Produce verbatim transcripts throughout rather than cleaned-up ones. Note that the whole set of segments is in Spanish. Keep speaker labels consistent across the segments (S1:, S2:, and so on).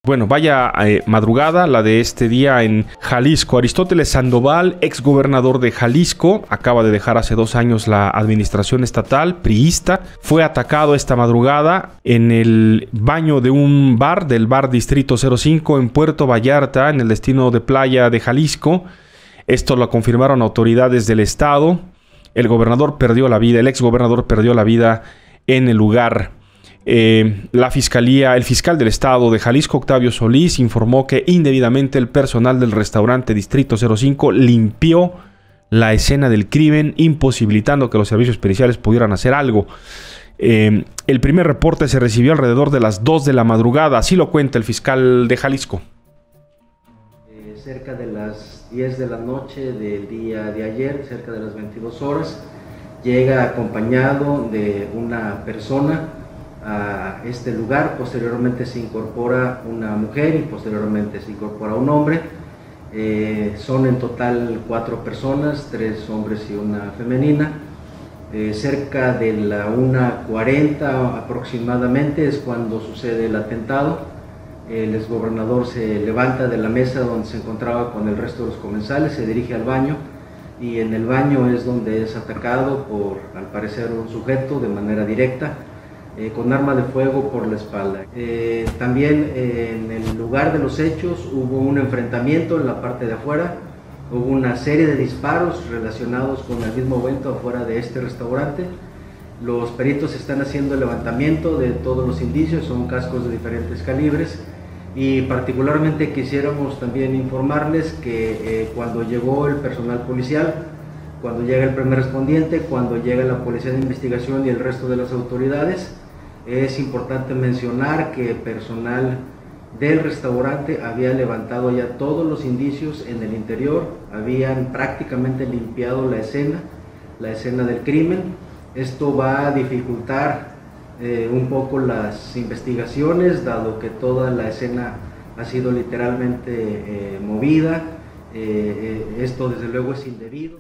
S1: Bueno, vaya eh, madrugada la de este día en Jalisco. Aristóteles Sandoval, exgobernador de Jalisco, acaba de dejar hace dos años la administración estatal, priista, fue atacado esta madrugada en el baño de un bar, del bar Distrito cero cinco en Puerto Vallarta, en el destino de playa de Jalisco. Esto lo confirmaron autoridades del estado. El gobernador perdió la vida, el exgobernador perdió la vida en el lugar. Eh, la fiscalía, el fiscal del estado de Jalisco, Octavio Solís, informó que indebidamente el personal del restaurante Distrito cero cinco limpió la escena del crimen, imposibilitando que los servicios periciales pudieran hacer algo. Eh, el primer reporte se recibió alrededor de las dos de la madrugada, así lo cuenta el fiscal de Jalisco.
S2: Eh, cerca de las diez de la noche del día de ayer, cerca de las veintidós horas, llega acompañado de una persona a este lugar. Posteriormente se incorpora una mujer y posteriormente se incorpora un hombre. Eh, son en total cuatro personas, tres hombres y una femenina. Eh, cerca de la una cuarenta aproximadamente es cuando sucede el atentado. El exgobernador se levanta de la mesa donde se encontraba con el resto de los comensales, se dirige al baño y en el baño es donde es atacado por, al parecer, un sujeto de manera directa, Eh, con arma de fuego por la espalda. Eh, también eh, en el lugar de los hechos hubo un enfrentamiento en la parte de afuera, hubo una serie de disparos relacionados con el mismo evento afuera de este restaurante. Los peritos están haciendo el levantamiento de todos los indicios, son cascos de diferentes calibres y particularmente quisiéramos también informarles que eh, cuando llegó el personal policial, cuando llega el primer respondiente, cuando llega la policía de investigación y el resto de las autoridades, es importante mencionar que personal del restaurante había levantado ya todos los indicios en el interior, habían prácticamente limpiado la escena, la escena del crimen. Esto va a dificultar eh, un poco las investigaciones, dado que toda la escena ha sido literalmente eh, movida. Eh, eh, esto desde luego es indebido.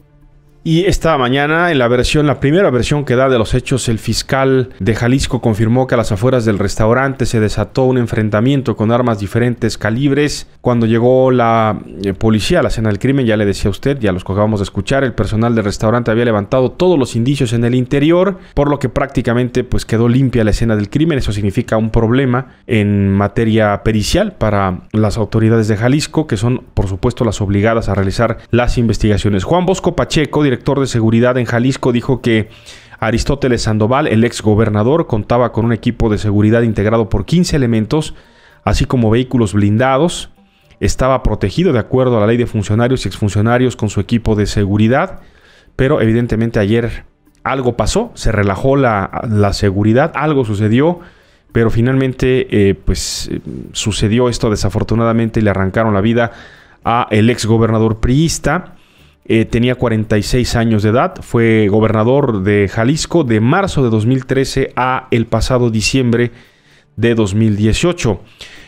S1: Y esta mañana, en la versión, la primera versión que da de los hechos, el fiscal de Jalisco confirmó que a las afueras del restaurante se desató un enfrentamiento con armas diferentes calibres. Cuando llegó la eh, policía a la escena del crimen, ya le decía a usted, ya los que acabamos de escuchar, el personal del restaurante había levantado todos los indicios en el interior, por lo que prácticamente pues quedó limpia la escena del crimen. Eso significa un problema en materia pericial para las autoridades de Jalisco, que son, por supuesto, las obligadas a realizar las investigaciones. Juan Bosco Pacheco, director director de seguridad en Jalisco, dijo que Aristóteles Sandoval, el ex gobernador, contaba con un equipo de seguridad integrado por quince elementos, así como vehículos blindados. Estaba protegido de acuerdo a la ley de funcionarios y exfuncionarios con su equipo de seguridad, pero evidentemente ayer algo pasó, se relajó la, la seguridad, algo sucedió, pero finalmente eh, pues sucedió esto desafortunadamente y le arrancaron la vida a el ex gobernador priista. Eh, tenía cuarenta y seis años de edad, fue gobernador de Jalisco de marzo de dos mil trece a el pasado diciembre de dos mil dieciocho.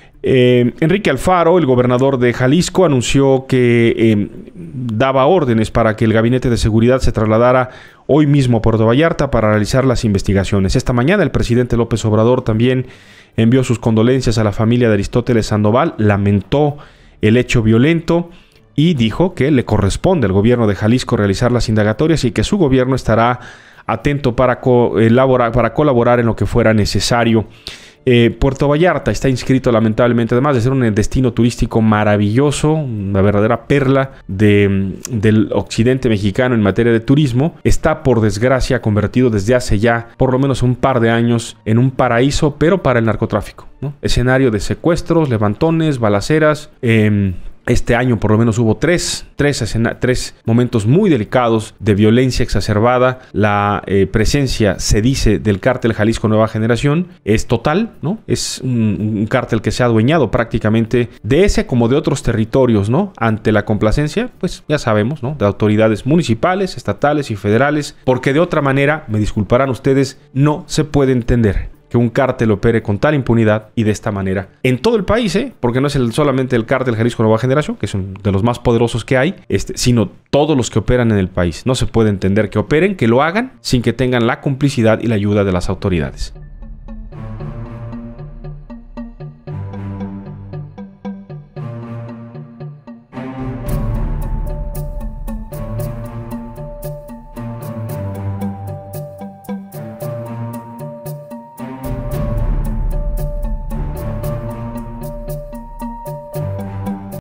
S1: Eh, Enrique Alfaro, el gobernador de Jalisco, anunció que eh, daba órdenes para que el gabinete de seguridad se trasladara hoy mismo a Puerto Vallarta para realizar las investigaciones. Esta mañana el presidente López Obrador también envió sus condolencias a la familia de Aristóteles Sandoval, lamentó el hecho violento y dijo que le corresponde al gobierno de Jalisco realizar las indagatorias y que su gobierno estará atento para, co elaborar, para colaborar en lo que fuera necesario. Eh, Puerto Vallarta está inscrito lamentablemente, además de ser un destino turístico maravilloso, una verdadera perla de, del occidente mexicano en materia de turismo, está por desgracia convertido desde hace ya por lo menos un par de años en un paraíso, pero para el narcotráfico, ¿no? Escenario de secuestros, levantones, balaceras. Eh, Este año por lo menos hubo tres, tres, escena, tres momentos muy delicados de violencia exacerbada. La eh, presencia, se dice, del cártel Jalisco Nueva Generación es total, ¿no? Es un, un cártel que se ha adueñado prácticamente de ese como de otros territorios, ¿no? Ante la complacencia, pues ya sabemos, ¿no? De autoridades municipales, estatales y federales, porque de otra manera, me disculparán ustedes, no se puede entender que un cártel opere con tal impunidad y de esta manera en todo el país, ¿eh? Porque no es el, solamente el cártel Jalisco Nueva Generación, que es uno de los más poderosos que hay, este, sino todos los que operan en el país. No se puede entender que operen, que lo hagan sin que tengan la complicidad y la ayuda de las autoridades.